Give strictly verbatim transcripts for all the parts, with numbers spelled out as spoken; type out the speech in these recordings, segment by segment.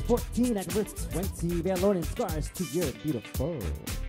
fourteen, I convert twenty Van Lorden scars to You're Beautiful.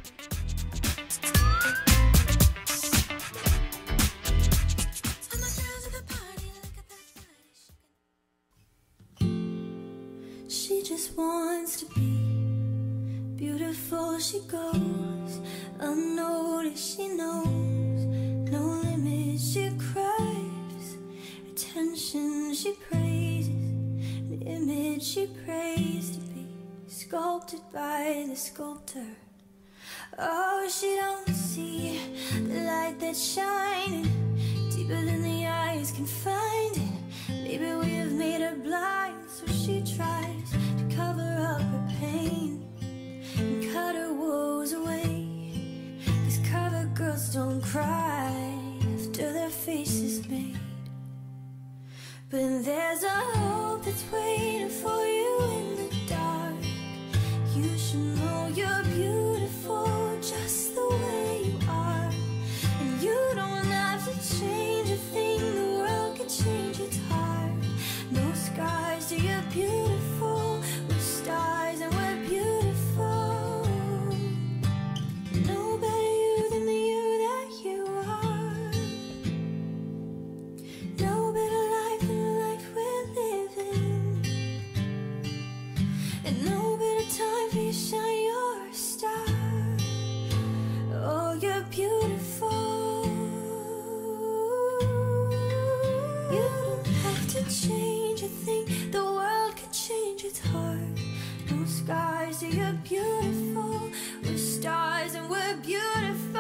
She just wants to be beautiful. She goes unnoticed. She knows no limits. She craves attention. She praises the image she prays to be sculpted by the sculptor. Oh, she don't see the light that's shining deeper than the eyes can find it. Maybe we have made her blind, so she tries to cover up her pain and cut her woes away. These cover girls don't cry after their face is made. But there's a hope that's waiting for you in the dark. You should know you're beautiful just the way you are. And you don't have to change a thing, the world can change its heart. No scars, so you're beautiful. We're stars and we're beautiful. No better you than the you that you are. No better life than the life we're living. And no better time for you to shine your star. Oh, you're beautiful. You don't have to change a thing, the world could change its heart. No scars, so you're beautiful. We're stars and we're beautiful.